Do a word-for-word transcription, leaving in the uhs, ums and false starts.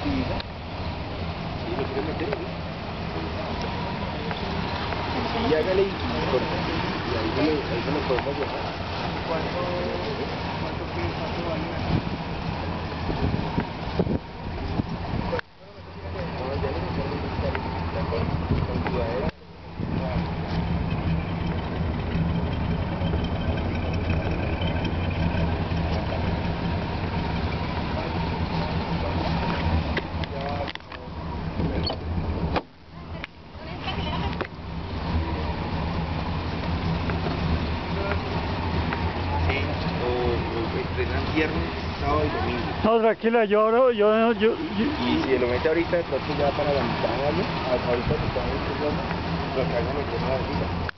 Sí, lo quiero meter, ¿sí? Y hágale y corta. Y ahí se lo, ahí se lo podemos dejar. ¿Cuánto, cuánto, qué- cuánto vale? No, ya le metemos la con, con sudadera. Entrenan viernes, sábado y domingo. No, tranquila, yo ahora, yo, yo, yo, Y si lo mete ahorita, entonces ya para la mitad del año, ahorita se está en el lo que hagan los de la vida.